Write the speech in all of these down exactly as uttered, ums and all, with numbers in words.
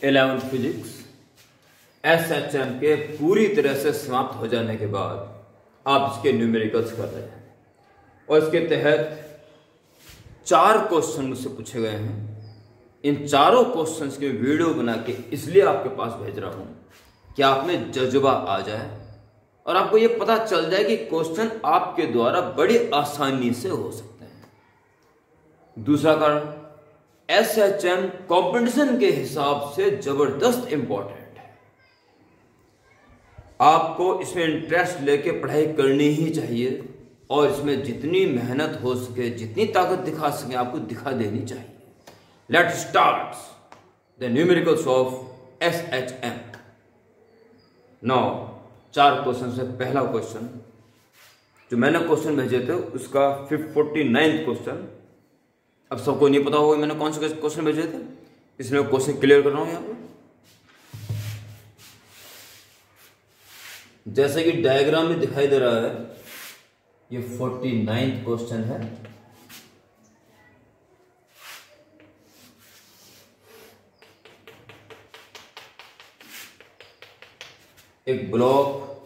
Eleventh physics S H M के पूरी तरह से समाप्त हो जाने के बाद आप इसके न्यूमेरिकल्स कर रहे हैं और इसके तहत चार क्वेश्चन मुझसे पूछे गए हैं। इन चारों क्वेश्चंस के वीडियो बना के इसलिए आपके पास भेज रहा हूं कि आप में जज्बा आ जाए और आपको यह पता चल जाए कि क्वेश्चन आपके द्वारा बड़ी आसानी से हो सकते हैं। दूसरा कारण, एस एच एम कॉम्पिटिशन के हिसाब से जबरदस्त इंपॉर्टेंट है। आपको इसमें इंटरेस्ट लेके पढ़ाई करनी ही चाहिए और इसमें जितनी मेहनत हो सके, जितनी ताकत दिखा सके, आपको दिखा देनी चाहिए। Let's start the numericals of S H M. Now चार क्वेश्चन से पहला क्वेश्चन जो मैंने क्वेश्चन भेजे थे उसका फोर्टी नाइन्थ क्वेश्चन। अब सबको नहीं पता होगा मैंने कौन से क्वेश्चन भेजे थे, इसलिए क्वेश्चन क्लियर कर रहा हूं यहां पर। जैसे कि डायग्राम में दिखाई दे रहा है, ये फोर्टी नाइन्थ क्वेश्चन है। एक ब्लॉक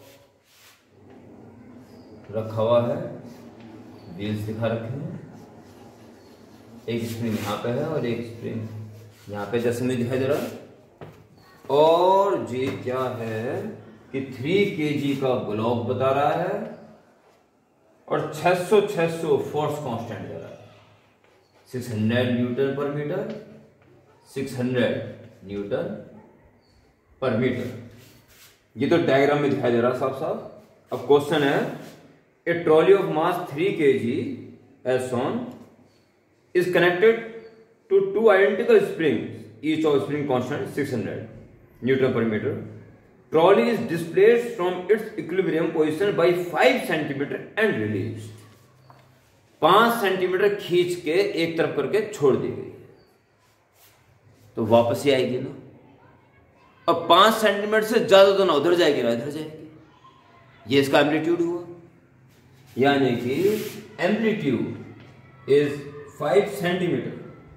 रखा हुआ है, व्हील्स दिखा रखे हैं, एक स्प्रिंग यहां पे है और एक स्प्रिंग यहां पे जैसे में दिखाई दे रहा है। और ये क्या है कि थ्री केजी का ब्लॉक बता रहा है और छह सौ छह सौ फोर्स कांस्टेंट दे रहा है। Six hundred newton per metre, six hundred newton per metre. ये तो डायग्राम में दिखाई दे रहा है साफ साफ। अब क्वेश्चन है, a trolley of mass three kg as shown is connected to two identical springs, each of spring constant six hundred newton per meter. Trolley is displaced from its equilibrium position by five centimeter and released. पांच centimetre खींच के एक तरफ करके छोड़ दी गई तो वापस ही आएगी ना। अब पांच सेंटीमीटर से ज्यादा तो ना उधर जाएगी ना इधर जाएगी। ये इसका एम्पलीट्यूड हुआ, यानी कि एम्पलीट्यूड इज फाइव सेंटीमीटर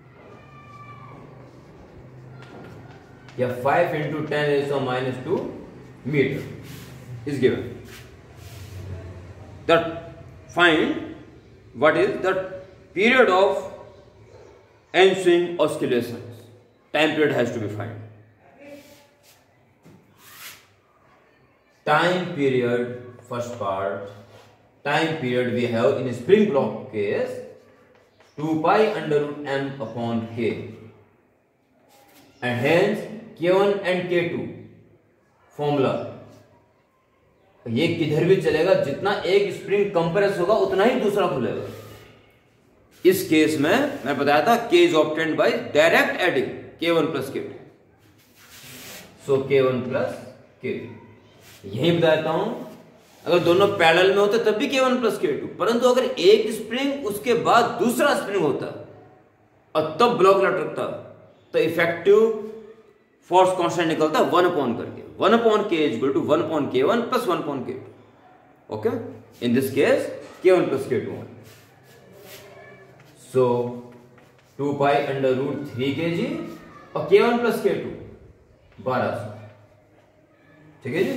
या five into ten raise minus two metre is given. That find what is the period of ensuing oscillations. Time period has to be found. Time period, first part, time period we have in spring block case two pi under root m upon k, and hence k one and k two formula ये किधर भी चलेगा, जितना एक spring compress होगा उतना ही दूसरा खुलेगा। इस केस में मैं बताया था k is obtained by direct adding k one plus k two, so k one plus k two. यही बताता हूं, अगर दोनों पैरेलल में होते तब भी k one plus k two, परंतु अगर एक स्प्रिंग उसके बाद दूसरा स्प्रिंग होता और तब ब्लॉक लटकता तो इफेक्टिव फोर्स कांस्टेंट निकलता वन अपॉन करके, one upon k is equal to one upon k one plus one upon k two. Okay, in this case k one plus k two. So two pi under root three kg और के one plus k to बारह सौ। ठीक है जी,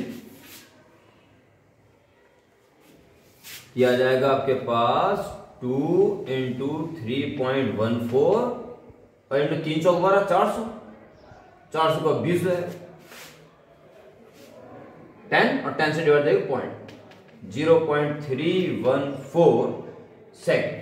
यह आ जाएगा आपके पास two into three point one four और इंटू तीन सौ बारह चार सौ, चार सौ का बीस है, टेन और टेन से डिवाइड करेंगे point, zero point three one four second.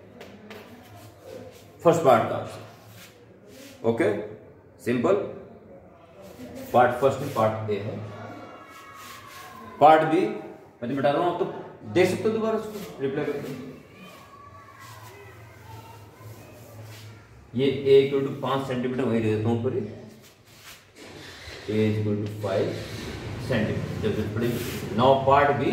First part का answer. Okay, simple. Part first में पार्ट ए है, पार्ट बी मैं तो बता रहा हूं, आप तो देख सकते हो दोबारा उसको रिप्लाई करके। ये ए इक्वल टू पांच सेंटीमीटर वही दे देता हूं पर a equal to five centimetre जब जरूरत पड़ेगी। Now part B,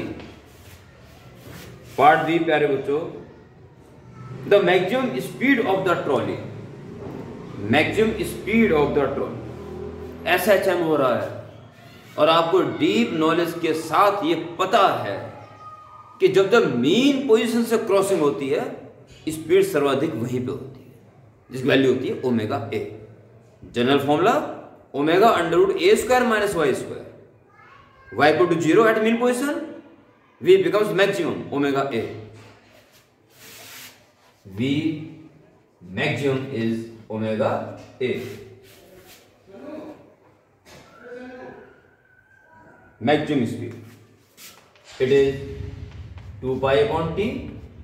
part B प्यारे बच्चों, the maximum speed of the trolley, maximum speed of the trolley S H M हो रहा है और आपको डीप नॉलेज के साथ ये पता है कि जब जब मीन पोजीशन से क्रॉसिंग होती है स्पीड सर्वाधिक वहीं पे होती है जिसकी वैल्यू होती है omega a. General formula omega under root a square minus y square, y equal to zero at mean position, v becomes maximum omega a, v maximum is omega a, maximum speed, it is two pi upon t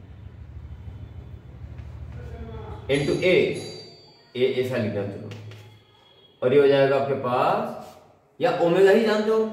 into a, a ऐसा लिखना चलो, और ये हो जाएगा आपके पास, या omega ही जानते हो,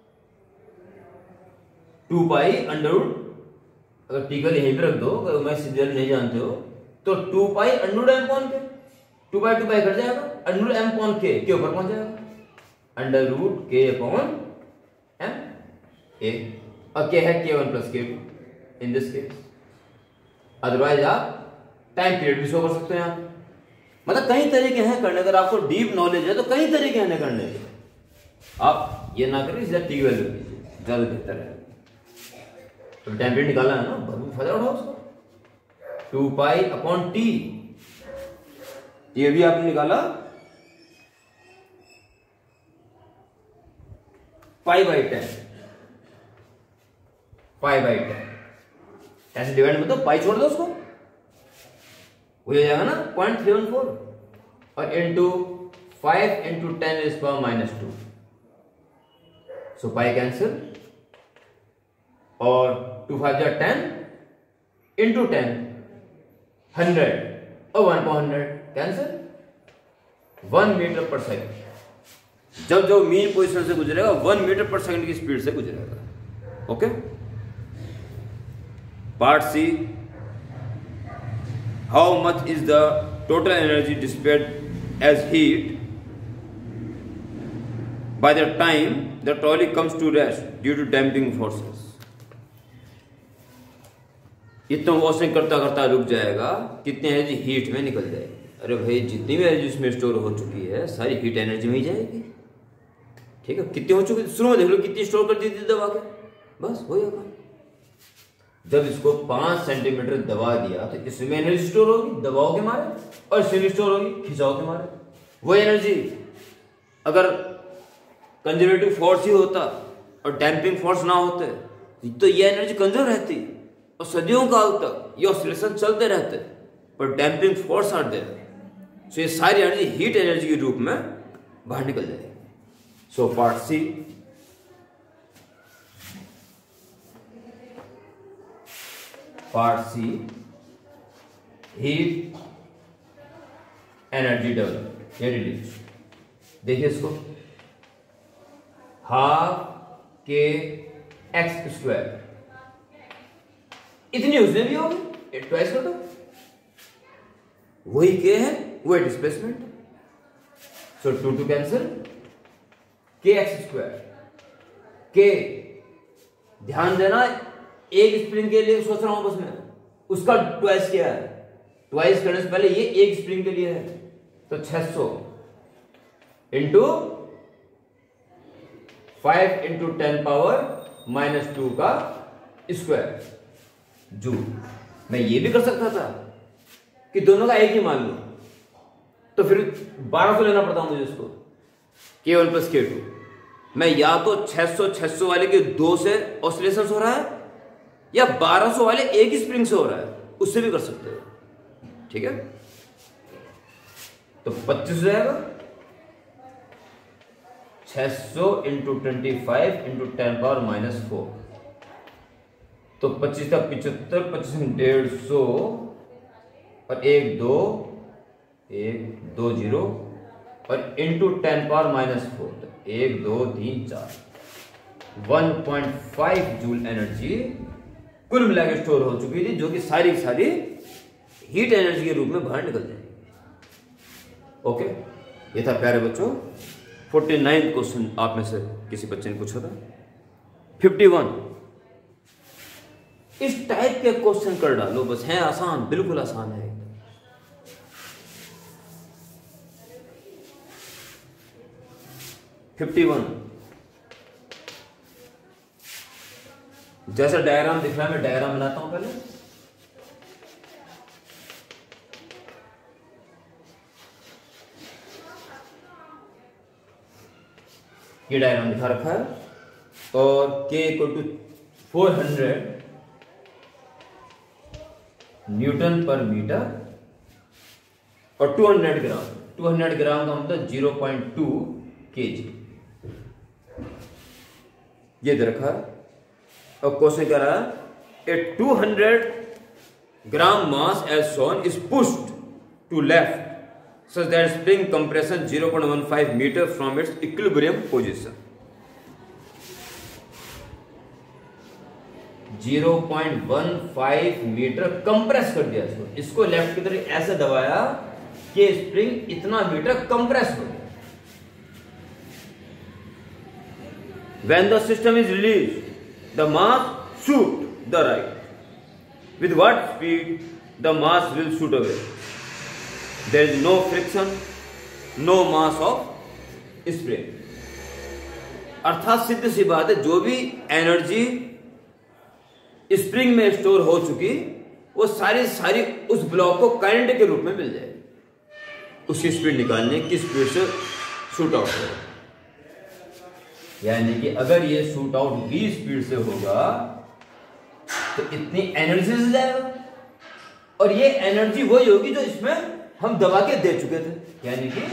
टू पाई अंडर रूट, अगर टी का यहीं पे रख दो, अगर मैं सीधे नहीं जानते हो तो two pi under root m upon k, two pi two pi cut जाएगा, under root m upon k के ऊपर पहुंच जाएगा, under root k upon m a, और के है k one plus k two in this case. Otherwise आप time period भी show कर सकते हैं आप, मतलब कई तरीके हैं करने, अगर आपको डीप नॉलेज है तो कई तरीके हैं करने के, आप ये ना करें सीधा टी वैल्यू कीजिए, ज्यादा बेहतर है। तो टाइम पीरियड निकालना है ना, भरपूर फायदा उठाओ उसको, टू पाई अपॉन टी, ये भी आपने निकाला pi by ten, pi by ten, ऐसे डिवाइड में तो पाई छोड़ दो उसको, हो जाएगा ना पॉइंट थ्री वन फोर, और into five into ten is power minus two, so pi cancel, और टू फाइव जा टेन इंटू टेन हंड्रेड, और one per hundred cancel, one meter per second, जब जो मीन पोजीशन से गुजरेगा one meter per second की speed से गुजरेगा। Okay, part C, how much is the total energy dissipated as heat by the time the trolley comes to rest due to damping forces. इतना वॉशिंग करता करता रुक जाएगा, कितनी एनर्जी हीट में निकल जाएगी। अरे भाई, जितनी भी एनर्जी उसमें स्टोर हो चुकी है सारी हीट एनर्जी में ही जाएगी। ठीक है, कितनी हो चुकी, शुरू में देख लो कितनी स्टोर कर दी थी दबा के, बस हो जाएगा। जब इसको पांच सेंटीमीटर दबा दिया तो इसमें एनर्जी स्टोर होगी दबाव के मारे, और इसमें स्टोर होगी खिंचाव के मारे। वो एनर्जी अगर कंजर्वेटिव फोर्स ही होता और डैम्पिंग फोर्स ना होते तो ये एनर्जी कंजर्व रहती, और सदियों काल तक ये ऑसिलेशन चलते रहते, पर damping force are there, so ये सारी एनर्जी हीट एनर्जी के रूप में बाहर निकल जाएगी। So part C, part C, heat energy develop या रिलीज। देखिए इसको, हाफ के एक्स स्क्वायर, इतनी उसमें भी होगी, ट्वाइस कर दो, वही के है, वही displacement, so two two cancel, K x square, के ध्यान देना एक स्प्रिंग के लिए सोच रहा हूं बस मैं, उसका ट्वाइस क्या है, ट्वाइस करने से पहले ये एक स्प्रिंग के लिए है, तो छह सौ into five into ten power minus two का स्क्वायर जूल। मैं ये भी कर सकता था कि दोनों का एक ही मान लो, तो फिर बारह सौ लेना पड़ता मुझे इसको, के वन प्लस के टू। मैं या तो छह सौ छह सौ वाले के दो से ऑसिलेशन हो रहा है, या बारह सौ वाले एक ही स्प्रिंग से हो रहा है, उससे भी कर सकते हो। ठीक है, तो पच्चीस हो जाएगा, छह सौ into twenty five into ten power minus four, तो पच्चीस का पिछहत्तर, पच्चीस डेढ़ सौ, और एक दो, एक दो जीरो, और into ten power minus four, तो एक दो तीन चार, one point five joule energy कुल मिला के स्टोर हो चुकी थी, जो कि सारी सारी हीट एनर्जी के रूप में बाहर निकल जाएगी। ओके, ये था प्यारे बच्चों फोर्टी नाइन क्वेश्चन। आप में से किसी बच्चे ने पूछा था। फिफ्टी वन, इस टाइप के क्वेश्चन कर डालो, बस है आसान, बिल्कुल आसान है। फिफ्टी वन, जैसा डायग्राम दिख रहा है, मैं डायग्राम बनाता हूं पहले। ये डायग्राम दिखा रखा है, और K equal to four hundred newton per meter और two hundred gram, two hundred gram का मतलब जीरो पॉइंट टू केजी, ये दे रखा है। और क्वेश्चन कह रहा है a two hundred gram mass as shown is pushed to left such that spring compression zero point one five meter from its equilibrium position. zero point one five meter compress कर दिया इसको, इसको left की तरफ ऐसे दबाया कि spring इतना मीटर कंप्रेस हो गया। When the system is released, the mass shoot the right. With what speed the mass will shoot away? There is no friction, no mass of spring. अर्थात सिद्ध सी बात है, जो भी एनर्जी स्प्रिंग में स्टोर हो चुकी वो सारी सारी उस ब्लॉक को करंट के रूप में मिल जाएगी। उसकी स्पीड निकालने की स्पीड से शूट आउट होगा, यानी कि अगर ये शूट आउट v स्पीड से होगा तो इतनी एनर्जी से जाएगा, और ये एनर्जी वही होगी जो इसमें हम दबा के दे चुके थे, यानी कि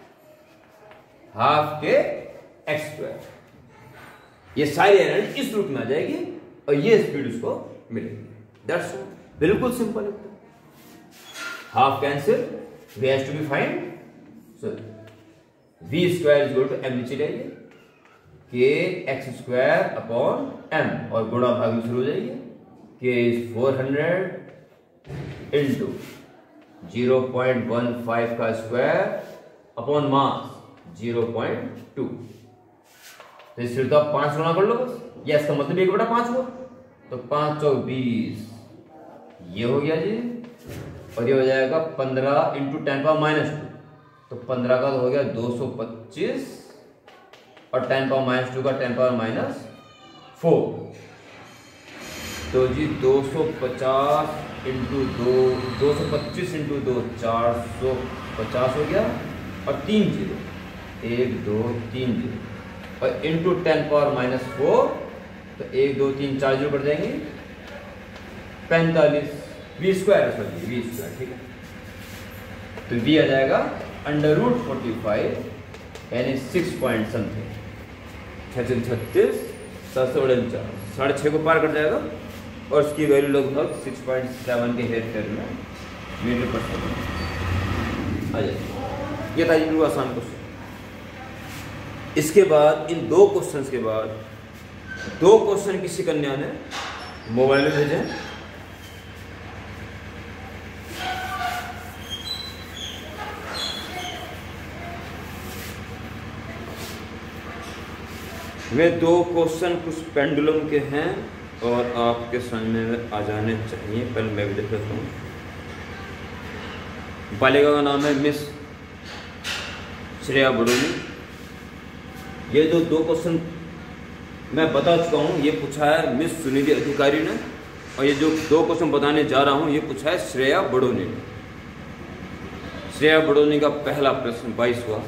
हाफ के एक्स स्क्वायर। ये सारी एनर्जी इस रूप में आ जाएगी और ये स्पीड उसको मिलेगी। दैट्स बिल्कुल सिंपल है। Half cancel, we has to be find, so we square is equal to M नीचे जाइए, के एक्स स्क्वायर अपॉन एम, और गुणा भाग में शुरू हो जाइए, K is four hundred into zero point one five का square upon mass zero point two. तो इस तो आप पांच गुना कर लो बस, या इसका मतलब एक बटा पांच हुआ, तो पांच चौक बीस, ये हो गया जी, और ये हो जाएगा पंद्रह into ten power minus two, तो पंद्रह का तो हो गया दो सौ पच्चीस, और टेन पावर माइनस टू का टेन पावर माइनस फोर, तो जी दो सौ पचास इंटू दो, दो सौ पच्चीस इंटू दो, चार सौ पचास हो गया, और तीन जीरो, एक दो तीन जीरो, और into ten power minus four, तो एक दो तीन चार जीरो बढ़ जाएंगे, पैंतालीस, वी स्क्वायर है सॉरी वी स्क्वायर, ठीक है। तो वी आ जाएगा अंडर रूट फोर्टी फाइव, यानी सिक्स पॉइंट समथिंग, छत्तीस छत्तीस सात सौ उनचास, साढ़े छः को पार कर जाएगा, और इसकी वैल्यू लगभग सिक्स पॉइंट सेवन के हेयर फेयर में मीटर पर सेकंड आ जाएगी। ये था जी बिल्कुल आसान क्वेश्चन। इसके बाद इन दो क्वेश्चंस के बाद दो क्वेश्चन किसी कन्या ने मोबाइल में भेजे, वे दो क्वेश्चन कुछ पेंडुलम के हैं और आपके सामने में आ जाने चाहिए। पहले मैं भी देख लेता हूँ। बालिका का नाम है मिस श्रेया बड़ोनी। ये जो दो क्वेश्चन मैं बता चुका हूँ, ये पूछा है मिस सुनिधि अधिकारी ने, और ये जो दो क्वेश्चन बताने जा रहा हूँ ये पूछा है श्रेया बड़ोनी ने। श्रेया बड़ोनी का पहला प्रश्न बाईस हुआ,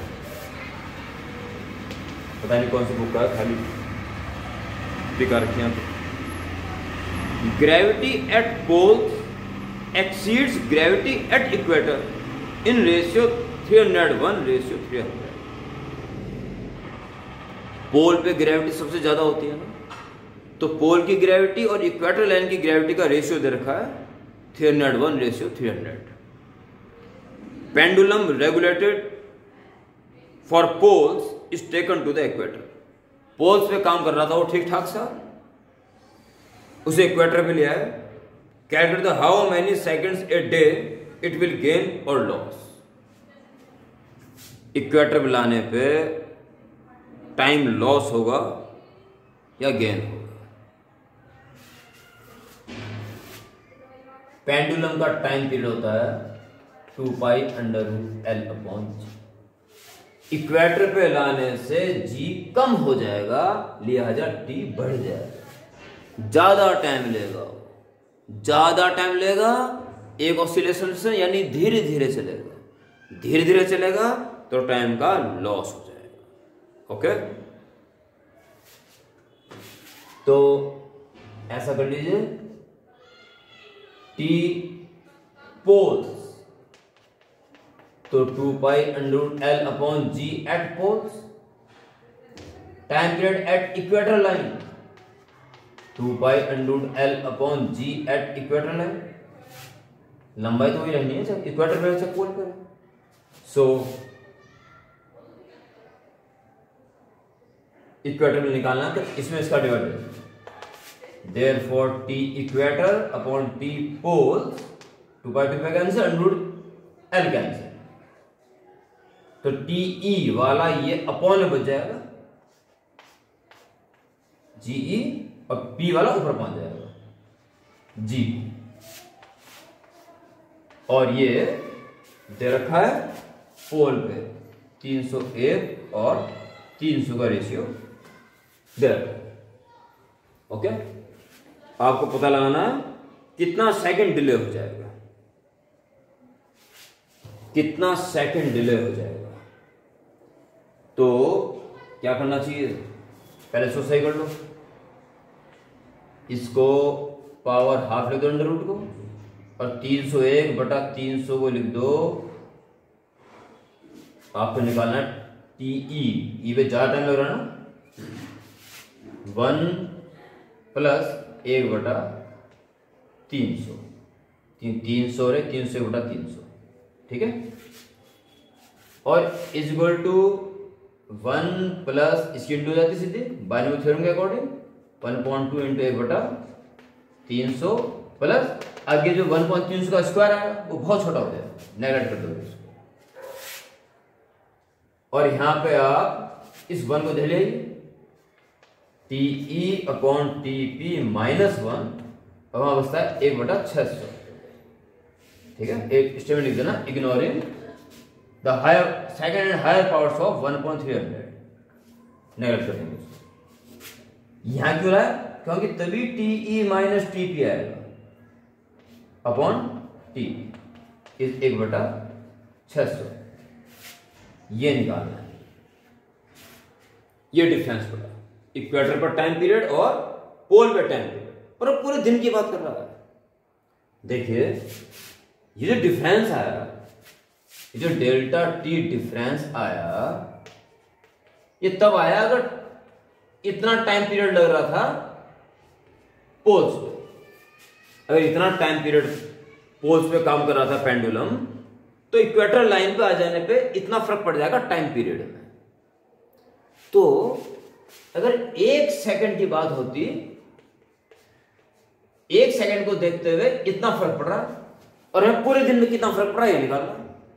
पता नहीं कौन सी बुक का, खाली दिखा रखी है। Gravity at poles exceeds gravity at equator in ratio three hundred one ratio three hundred. Pole पे ग्रेविटी सबसे ज्यादा होती है ना, तो पोल की ग्रेविटी और इक्वेटर लाइन की ग्रेविटी का रेशियो दे रखा है three hundred one ratio three hundred. Pendulum regulated for poles is taken to the equator. Poles पे काम कर रहा था वो ठीक ठाक सा, उसे इक्वेटर पे लिया है। Calculate the how many seconds a day it will gain और लॉस। इक्वेटर पे लाने पे टाइम लॉस होगा या गेन होगा। पेंडुलम का टाइम पीरियड होता है two pi under root L upon G. Equator पे लाने से जी कम हो जाएगा, लिहाजा टी बढ़ जाएगा। ज्यादा टाइम लेगा, ज्यादा टाइम लेगा एक ऑसिलेशन से, यानी धीरे धीरे चलेगा। धीरे धीरे चलेगा तो टाइम का लॉस हो जाएगा। ओके, तो ऐसा कर लीजिए, टी पोल्स तो two pi under L upon G at poles, time period at equator line two pi under L upon G at equator line, लंबाई तो वही रहनी है जब इक्वेटर पे से पोल पर। सो इक्वेटर में निकालना तो इसमें इसका divided, therefore T equator upon T poles, two pi two pi cancel, under L cancel, तो टी ई वाला ये अपॉन में बच जाएगा, जी ई, और पी वाला ऊपर पहुंच जाएगा जी, और ये दे रखा है पोल पे तीन सौ एक और तीन सौ का रेशियो दे रखा है। ओके, आपको पता लगाना कितना सेकंड डिले हो जाएगा, कितना सेकंड डिले हो जाएगा। तो क्या करना चाहिए, पहले इसको सही कर लो, इसको पावर हाफ लिख दो अंडर रूट को, और तीन सौ एक बटा तीन सौ को लिख दो, आपको निकालना है टी ई, ई पे ज्यादा टाइम लग रहा है ना, वन प्लस एक बटा तीन सौ, तीन तीन सौ रहे, तीन सौ बटा तीन सौ, ठीक है, और is equal to one plus इसकी इंटू जाती सीधे बाइनोमियल थ्योरम के according, one point two into एक बटा तीन सौ प्लस आगे जो वन पॉइंट तीन सौ का स्क्वायर आएगा वो बहुत छोटा हो जाएगा, नेगलेक्ट कर दोगे इसको, और यहां पे आप इस वन को दे लीजिए, T E upon T P minus one, और वहां बचता है एक बटा छह सौ, ठीक है, एक स्टेटमेंट लिख देना, ignoring the higher second and higher powers of one point three hundred, neglect कर देंगे उसको। यहां क्यों रहा है, क्योंकि तभी T E minus T P आएगा अपॉन टी इज एक बटा छह सौ, ये निकालना है, ये डिफरेंस पड़ा इक्वेटर पर टाइम पीरियड और पोल पर टाइम पीरियड, पर पूरे दिन की बात कर रहा है। देखिए ये जो डिफरेंस आया, ये जो डेल्टा टी डिफरेंस आया, ये तब आया अगर इतना टाइम पीरियड लग रहा था पोल्स पे, अगर इतना टाइम पीरियड पोल्स पे काम कर रहा था पेंडुलम, तो इक्वेटर लाइन पे आ जाने पे इतना फर्क पड़ जाएगा टाइम पीरियड में। तो अगर एक सेकंड की बात होती, एक सेकंड को देखते हुए इतना फर्क पड़ रहा, और यहां पूरे दिन में कितना फर्क पड़ा ये निकालना,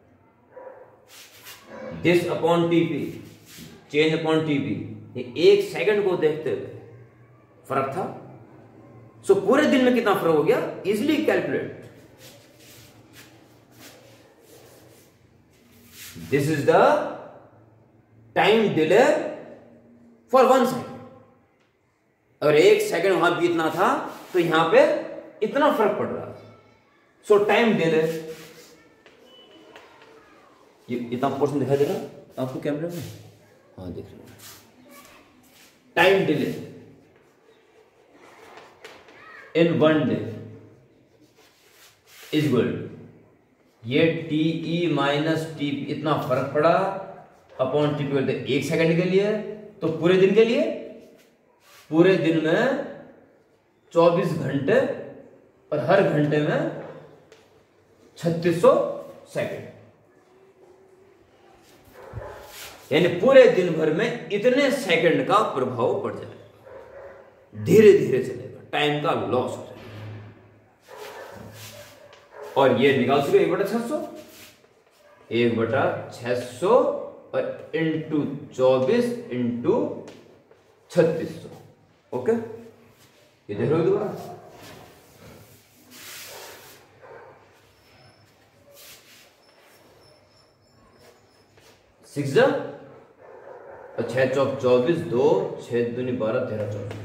this upon TP change upon TP, ये एक सेकंड को देखते हुए फर्क था, सो पूरे दिन में कितना फर्क हो गया, easily calculate. This is the time delay for one second, अगर एक सेकंड वहां बीतना था तो यहां पे इतना फर्क पड़ रहा, सो टाइम डिले, ये इतना पोर्शन दिखाई दे रहा आपको कैमरे में, हाँ देख रहे हैं, time delay in one day is equal to, ये टी ई माइनस टी इतना फर्क पड़ा अपॉन टी पी, एक सेकंड के लिए, तो पूरे दिन के लिए, पूरे दिन में चौबीस घंटे और हर घंटे में छत्तीस सौ सेकंड, यानी पूरे दिन भर में इतने सेकंड का प्रभाव पड़ जाएगा, धीरे धीरे चलेगा, टाइम का लॉस हो जाएगा। और ये निकाल सके एक बटा छह सौ, एक बटा छह सौ और इंटू चौबीस इंटू छत्तीस सौ, ओके, ये देख लो दोबारा, सिक्स और छह चौक चौबीस, दो छह दूनी बारह, तेरह चौबीस,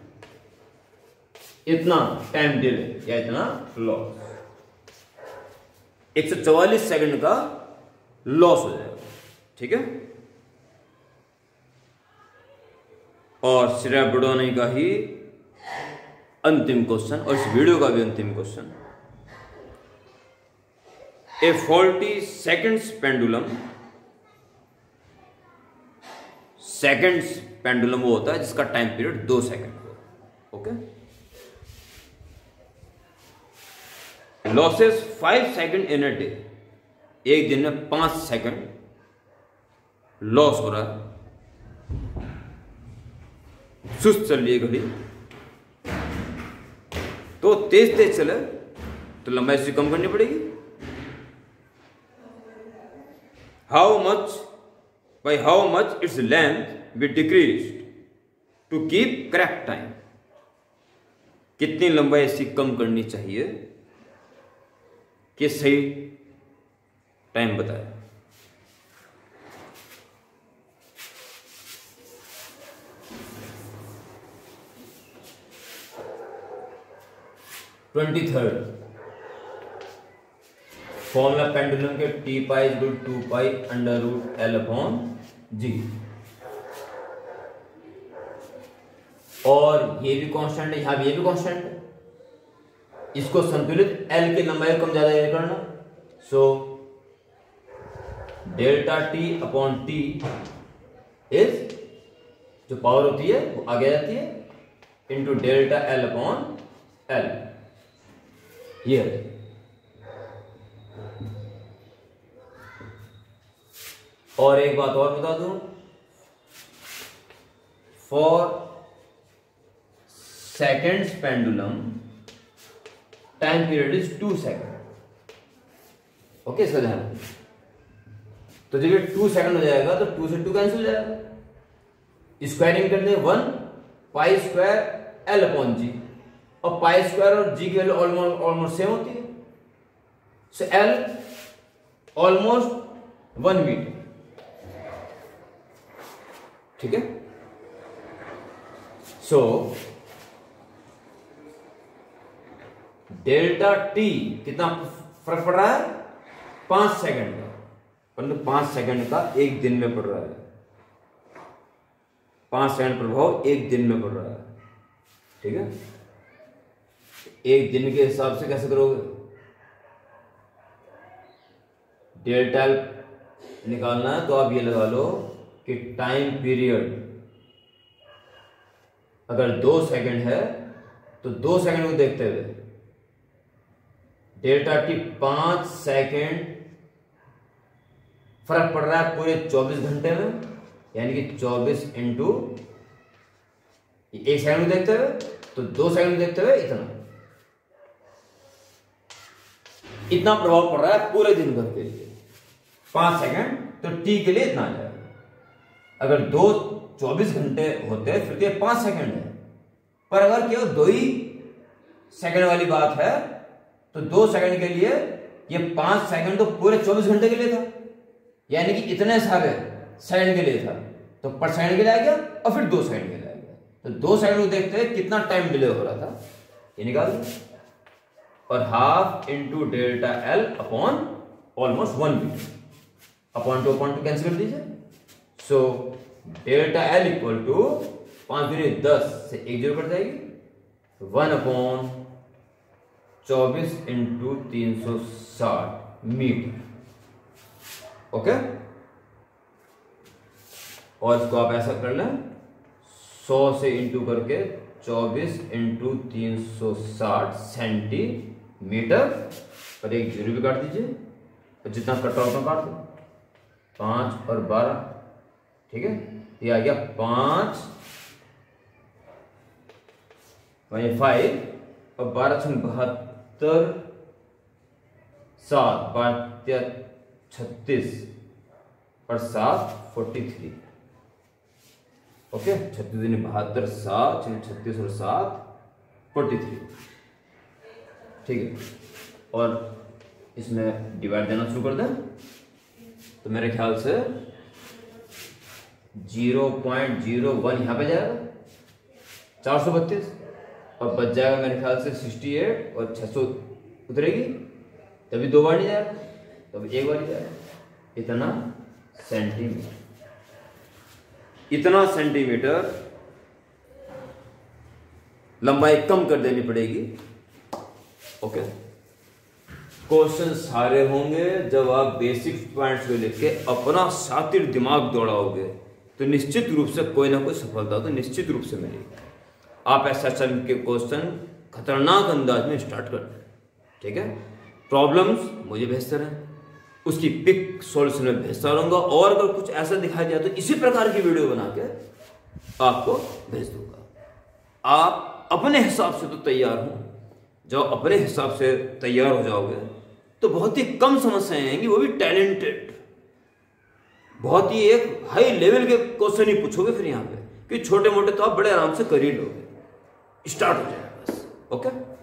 इतना टाइम डिले या इतना लॉस, एक सौ चौवालीस सेकंड का लॉस हो जाएगा, ठीक है। और सिर्फ बुढ़ाने का ही अंतिम क्वेश्चन और इस वीडियो का भी अंतिम question. A forty seconds pendulum, seconds pendulum वो होता है जिसका टाइम पीरियड दो सेकंड हो। Okay, losses five second in a day, एक दिन में पांच सेकंड लॉस हो रहा है। सुस्त चल रही है घड़ी, तो तेज तेज चले तो लंबाई से कम करनी पड़ेगी। How much by how much its length be decreased to keep correct time, कितनी लंबाई ऐसी कम करनी चाहिए कि सही टाइम बताए। ट्वेंटी थर्ड फॉर्मूला पेंडुलम के T pi is root two pi under root L upon G, और ये भी कांस्टेंट है, यहां भी ये भी कांस्टेंट है। इसको संतुलित एल की लंबाई कम ज्यादा ये करना, so delta T upon T is जो पावर होती है वो आगे जाती है into delta L upon L, ये है। और एक बात और बता दूं, for seconds pendulum time period is two second. Okay, इसका ध्यान, तो जब ये टू सेकेंड हो जाएगा तो टू से टू कैंसिल हो जाएगा, स्क्वायरिंग कर दें one pi square L upon G, और पाई स्क्वायर और जी की वैल्यू ऑलमोस्ट ऑलमोस्ट सेम होती है, so L almost one meter. ठीक है, सो डेल्टा टी कितना फर्क पड़ रहा है, पांच सेकंड का, परंतु पांच सेकंड का एक दिन में पड़ रहा है, पांच सेकंड प्रभाव एक दिन में पड़ रहा है। ठीक है, एक दिन के हिसाब से कैसे करोगे, डेल्टा निकालना है तो आप ये लगा लो कि टाइम पीरियड अगर दो सेकंड है तो दो सेकंड को देखते हुए डेल्टा टी पांच सेकंड फर्क पड़ रहा है पूरे चौबीस घंटे में, यानी कि चौबीस इंटू एक सेकंड को देखते हुए तो दो सेकंड देखते हुए इतना इतना प्रभाव पड़ रहा है पूरे दिन भर के लिए। पांच सेकंड तो टी के लिए इतना आ जाएगा। अगर दो चौबीस घंटे होते हैं फिर तो ये पांच सेकंड है, पर अगर केवल दो ही सेकंड वाली बात है तो दो सेकंड के लिए ये पांच सेकंड तो पूरे चौबीस घंटे के लिए था, यानी कि इतने सारे सेकंड के लिए था, तो पर सेकंड के लिए आ गया और फिर दो सेकंड के लिए आ गया, तो दो सेकंड को देखते हैं कितना टाइम डिले हो रहा था ये निकाल दो, और half into delta L upon almost one meter, upon two upon two cancel कर दीजिए, so delta L equal to पांच दूनी दस से एक जीरो कट जाएगी, वन अपॉन चौबीस इंटू तीन सौ साठ मीटर। ओके, और इसको आप ऐसा कर लें सौ से इंटू करके चौबीस इंटू तीन सौ साठ सेंटीमीटर, और एक जीरो भी काट दीजिए, और जितना कट रहा उतना काट दो, पांच और बारह। ठीक है, ये आ गया पांच वही फाइव और बारह छः बहत्तर, सात बारह छत्तीस और सात फोर्टी थ्री। ओके, छत्तीस दिन बहत्तर, सात छत्तीस और सात फोर्टी थ्री। ठीक है, और इसमें डिवाइड देना शुरू कर दें तो मेरे ख्याल से जीरो पॉइंट जीरो वन यहां पे जाएगा, चार सौ बत्तीस, और बच जाएगा मेरे ख्याल से सिक्सटी एट, और छह सौ उतरेगी तभी दो बार नहीं जाएगा, तभी एक बार ही जाएगा। इतना सेंटीमीटर, इतना सेंटीमीटर लंबाई कम कर देनी पड़ेगी। ओके, क्वेश्चन सारे होंगे जब आप बेसिक पॉइंट्स को लिख के अपना शातिर दिमाग दौड़ाओगे तो निश्चित रूप से कोई ना कोई सफलता तो निश्चित रूप से मिलेगी। आप एसएसएम के क्वेश्चन खतरनाक अंदाज में स्टार्ट कर दें, ठीक है। प्रॉब्लम्स मुझे भेजते रहें, उसकी पिक सॉल्यूशन में भेजता रहूंगा, और अगर कुछ ऐसा दिखाई दिया तो इसी प्रकार की वीडियो बना के आपको भेज दूंगा। आप अपने हिसाब से तो तैयार हो, जब अपने हिसाब से तैयार हो जाओगे तो बहुत ही कम समस्याएं आएंगी, वो भी टैलेंटेड, बहुत ही एक हाई लेवल के क्वेश्चन ही पूछोगे फिर यहाँ पे, कि छोटे मोटे तो आप बड़े आराम से कर ही लोगे, स्टार्ट हो जाएगा बस। ओके।